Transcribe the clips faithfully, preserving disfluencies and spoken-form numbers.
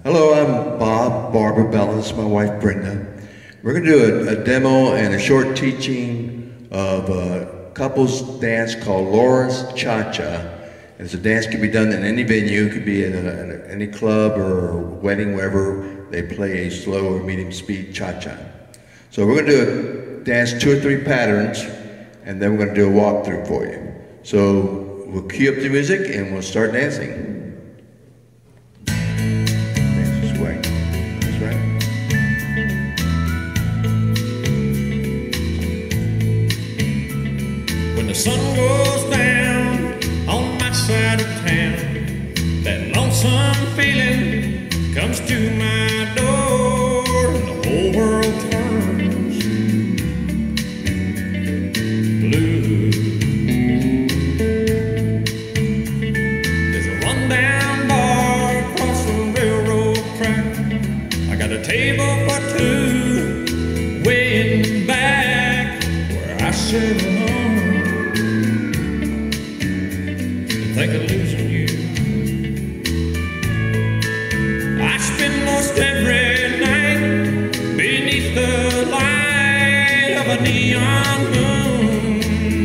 Hello, I'm Bob, Barbabella. This is my wife, Brenda. We're going to do a, a demo and a short teaching of a couples dance called Laura's Cha-Cha. It's a dance that can be done in any venue. It could be in, a, in a, any club or wedding, wherever they play a slow or medium speed cha-cha. So we're going to do a dance two or three patterns, and then we're going to do a walkthrough for you. So we'll cue up the music and we'll start dancing. When the sun goes down on my side of town, that lonesome feeling comes to my door, and the whole world turns blue. There's a rundown bar across the railroad track. I got a table for two way in the back where I sit alone. Think of losing you. I spend most every night beneath the light of a neon moon.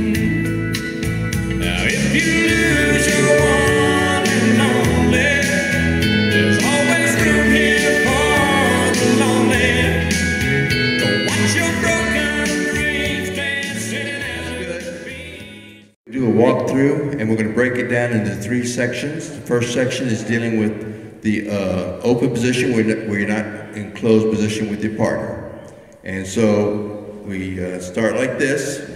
Now if you lose your one and only, there's always room here for the lonely. Go watch your broken dreams dancing at the beat. Do a walkthrough, and we're going to break it down into three sections. The first section is dealing with the uh, open position where, where you're not in closed position with your partner. And so we uh, start like this,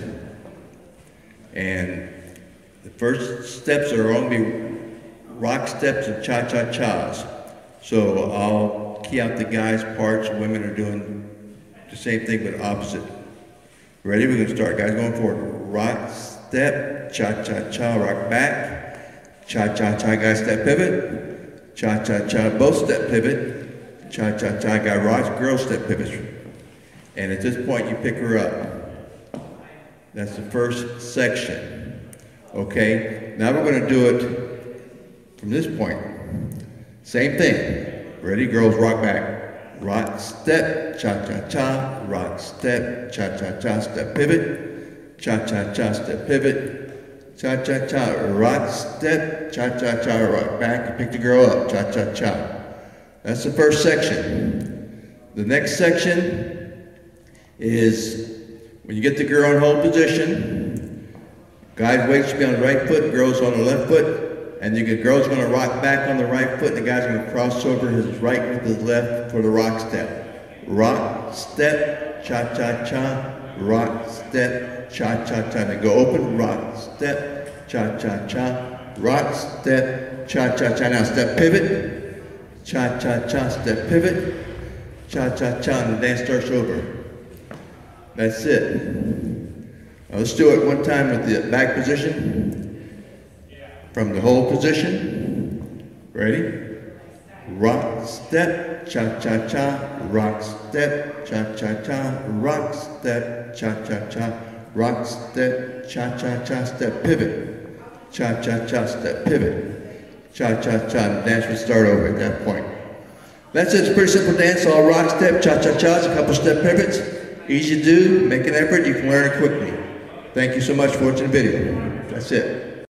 and the first steps are going to be rock steps and cha-cha-chas. So I'll key out the guys' parts. Women are doing the same thing but opposite. Ready? We're going to start. Guys going forward. Rock, step, cha-cha-cha, rock back, cha-cha-cha, guy step pivot, cha-cha-cha, both step pivot, cha-cha-cha, guy rocks, girl step pivot. And at this point you pick her up. That's the first section. Okay, now we're going to do it from this point. Same thing. Ready? Girls rock back, rock, step, cha-cha-cha, rock, step, cha-cha-cha, step pivot, cha-cha-cha, step pivot, cha-cha-cha, rock, step, cha-cha-cha, rock back, pick the girl up, cha-cha-cha. That's the first section. The next section is when you get the girl in hold position, guy's weight should be on the right foot, girl's on the left foot, and the girl's going to rock back on the right foot, and the guy's going to cross over his right with his left for the rock step. Rock, step, cha-cha-cha, rock, step, cha-cha-cha. Then go open, rock, step, cha-cha-cha, rock, step, cha-cha-cha. Now step pivot, cha-cha-cha, step pivot, cha-cha-cha, and the dance starts over. That's it. Now let's do it one time with the back position. From the hold position. Ready? Rock, step, cha-cha-cha, rock, step, cha-cha-cha, rock, step, cha-cha-cha, rock, step, cha-cha-cha, step pivot, cha-cha-cha, step pivot, cha-cha-cha, and the dance will start over at that point. That's it. It's a pretty simple dance. All rock, step, cha-cha-chas, a couple step pivots. Easy to do. Make an effort. You can learn it quickly. Thank you so much for watching the video. That's it.